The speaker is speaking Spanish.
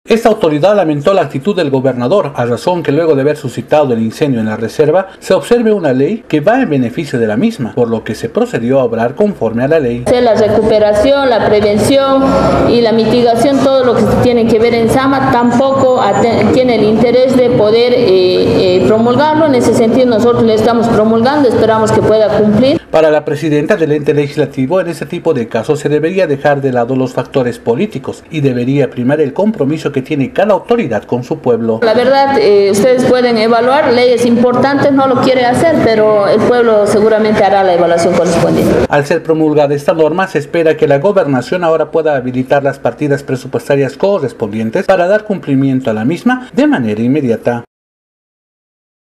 Esta autoridad lamentó la actitud del gobernador, a razón que luego de haber suscitado el incendio en la reserva, se observe una ley que va en beneficio de la misma, por lo que se procedió a obrar conforme a la ley. La recuperación, la prevención y la mitigación, todo lo que tiene que ver en Sama, tampoco tiene el interés de poder promulgarlo. En ese sentido nosotros le estamos promulgando, esperamos que pueda cumplir. Para la presidenta del ente legislativo, en este tipo de casos se debería dejar de lado los factores políticos y debería primar el compromiso que tiene cada autoridad con su pueblo. La verdad, ustedes pueden evaluar leyes importantes, no lo quiere hacer, pero el pueblo seguramente hará la evaluación correspondiente. Al ser promulgada esta norma, se espera que la gobernación ahora pueda habilitar las partidas presupuestarias correspondientes para dar cumplimiento a la misma de manera inmediata.